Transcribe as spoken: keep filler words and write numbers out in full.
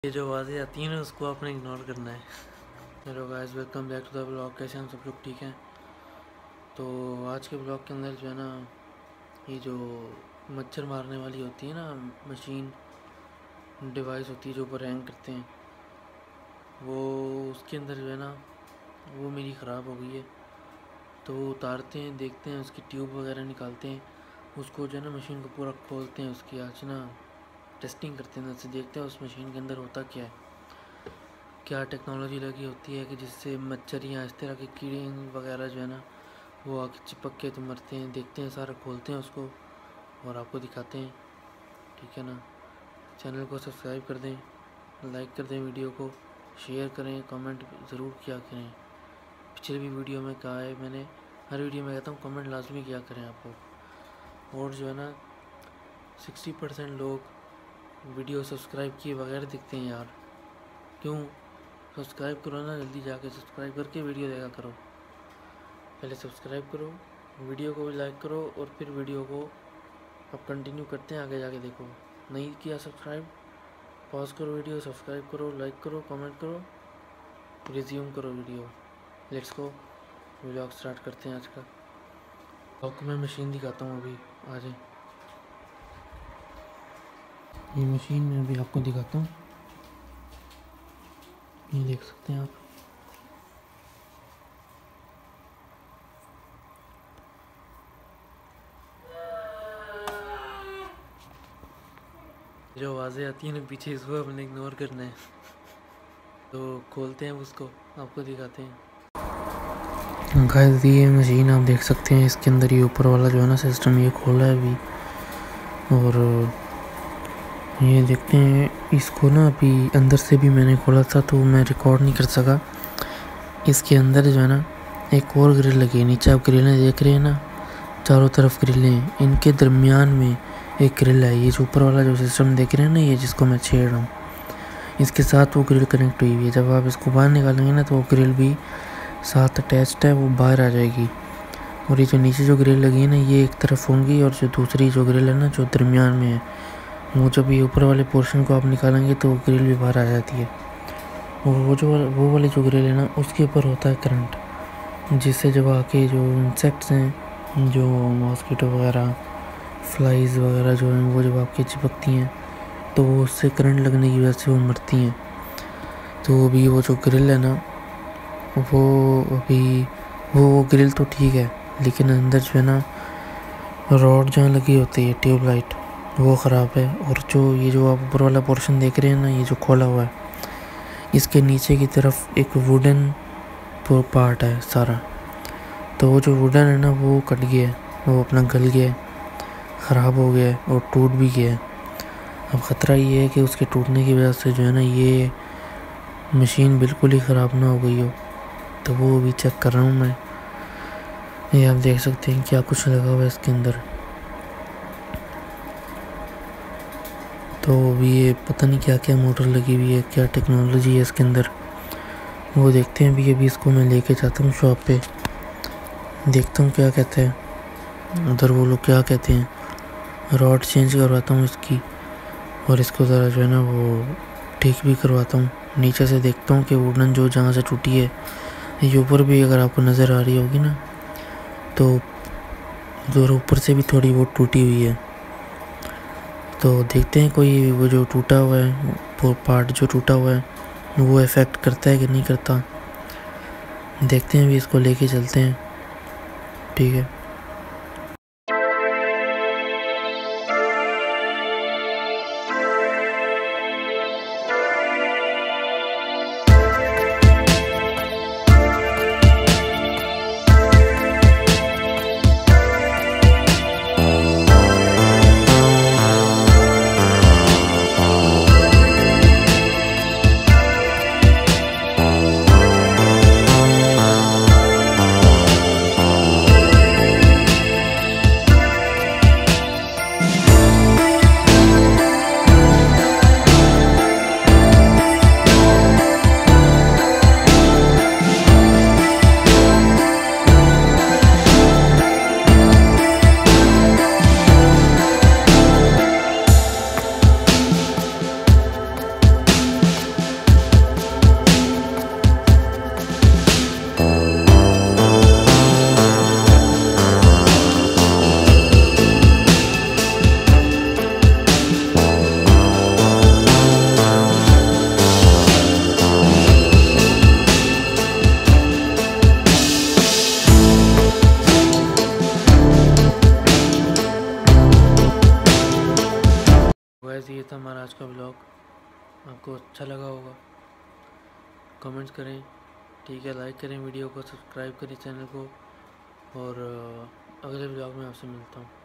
ये जो आवाज़ें आती हैं ना उसको आपने इग्नोर करना है। Hello guys, welcome back to the blog. कैसे हम सब लोग ठीक हैं? तो आज के ब्लॉग के अंदर जो है ना, ये जो मच्छर मारने वाली होती है ना मशीन डिवाइस होती है जो ऊपर हैंग करते हैं, वो उसके अंदर जो है ना वो मेरी ख़राब हो गई है। तो वो उतारते हैं, देखते हैं, उसकी ट्यूब वगैरह निकालते हैं, उसको जो है ना मशीन को पूरा खोलते हैं, उसकी आज ना टेस्टिंग करते हैं, उससे देखते हैं उस मशीन के अंदर होता क्या है, क्या टेक्नोलॉजी लगी होती है कि जिससे मच्छर या इस तरह के कीड़े वगैरह जो है ना वो आके चिपक के तो मरते हैं। देखते हैं, सारा खोलते हैं उसको और आपको दिखाते हैं, ठीक है ना। चैनल को सब्सक्राइब कर दें, लाइक कर दें, वीडियो को शेयर करें, कमेंट ज़रूर किया करें। पिछले भी वीडियो में कहा है मैंने, हर वीडियो में कहता हूँ कमेंट लाजमी किया करें आप लोग। और जो है ना सिक्सटी परसेंट लोग वीडियो सब्सक्राइब किए बगैर दिखते हैं यार, क्यों? सब्सक्राइब करो ना, जल्दी जाके सब्सक्राइब करके वीडियो देखा करो। पहले सब्सक्राइब करो, वीडियो को लाइक करो और फिर वीडियो को अब कंटिन्यू करते हैं, आगे जाके देखो। नहीं किया सब्सक्राइब, पॉज करो वीडियो, सब्सक्राइब करो, लाइक करो, कमेंट करो, रिज्यूम करो video. Let's go, vlog start करते हैं आज का। आपको मैं मशीन दिखाता हूँ, अभी आ जाए। ये मशीन मैं अभी आपको दिखाता हूँ, ये देख सकते हैं आप। जो आवाज़ें आती हैं ना पीछे, इसको अपने इग्नोर करना है। तो खोलते हैं उसको, आपको दिखाते हैं। गाइस ये मशीन आप देख सकते हैं, इसके अंदर ये ऊपर वाला जो है ना सिस्टम ये खोला है अभी, और ये देखते हैं इसको ना अभी अंदर से भी मैंने खोला था तो मैं रिकॉर्ड नहीं कर सका। इसके अंदर जो है ना एक और ग्रिल लगी है, नीचे आप ग्रिलें देख रहे हैं ना, चारों तरफ ग्रिलें हैं, इनके दरमियान में एक ग्रिल है। ये जो ऊपर वाला जो सिस्टम देख रहे हैं ना, ये जिसको मैं छेड़ रहा हूँ, इसके साथ वो ग्रिल कनेक्ट हुई हुई है। जब आप इसको बाहर निकालेंगे ना तो वो ग्रिल भी साथ अटैच्ड है, वो बाहर आ जाएगी। और ये जो नीचे जो ग्रिल लगी है ना, ये एक तरफ होंगी, और जो दूसरी जो ग्रिल है ना जो दरमियान में है, वो जब ये ऊपर वाले पोर्शन को आप निकालेंगे तो ग्रिल भी बाहर आ जाती है। और वो जो वो वाली जो ग्रिल है ना उसके ऊपर होता है करंट, जिससे जब आके जो इंसेक्ट्स हैं, जो मॉस्किटो वगैरह, फ्लाइज वगैरह जो हैं, वो जब आपके चिपकती हैं तो वो उससे करंट लगने की वजह से वो मरती हैं। तो अभी वो जो ग्रिल है ना, वो अभी वो ग्रिल तो ठीक है, लेकिन अंदर जो है ना रॉड जहाँ लगी होती है ट्यूबलाइट, वो ख़राब है। और जो ये जो आप ऊपर वाला पोर्शन देख रहे हैं ना, ये जो खोला हुआ है, इसके नीचे की तरफ एक वुडन पार्ट है सारा, तो वो जो वुडन है ना वो कट गया है, वो अपना गल गया है, ख़राब हो गया है और टूट भी गया है। अब ख़तरा ये है कि उसके टूटने की वजह से जो है ना ये मशीन बिल्कुल ही ख़राब ना हो गई हो, तो वो अभी चेक कर रहा हूँ मैं। ये आप देख सकते हैं क्या कुछ लगा हुआ है इसके अंदर। तो अभी ये पता नहीं क्या क्या मोटर लगी हुई है, क्या टेक्नोलॉजी है इसके अंदर, वो देखते हैं। अभी अभी इसको मैं लेके जाता हूँ शॉप पे, देखता हूँ क्या कहते हैं उधर वो लोग, क्या कहते हैं। रॉड चेंज करवाता हूँ इसकी, और इसको ज़रा जो है ना वो ठीक भी करवाता हूँ। नीचे से देखता हूँ कि वुडन जो जहाँ से टूटी है, ये ऊपर भी अगर आपको नज़र आ रही होगी ना, तो उधर ऊपर से भी थोड़ी बहुत टूटी हुई है। तो देखते हैं कोई वो जो टूटा हुआ है, वो पार्ट जो टूटा हुआ है, वो इफ़ेक्ट करता है कि नहीं करता। देखते हैं, अभी इसको लेके चलते हैं, ठीक है। ये था हमारा आज का ब्लॉग। आपको अच्छा लगा होगा, कमेंट्स करें, ठीक है, लाइक करें वीडियो को, सब्सक्राइब करें चैनल को, और अगले ब्लॉग में आपसे मिलता हूँ।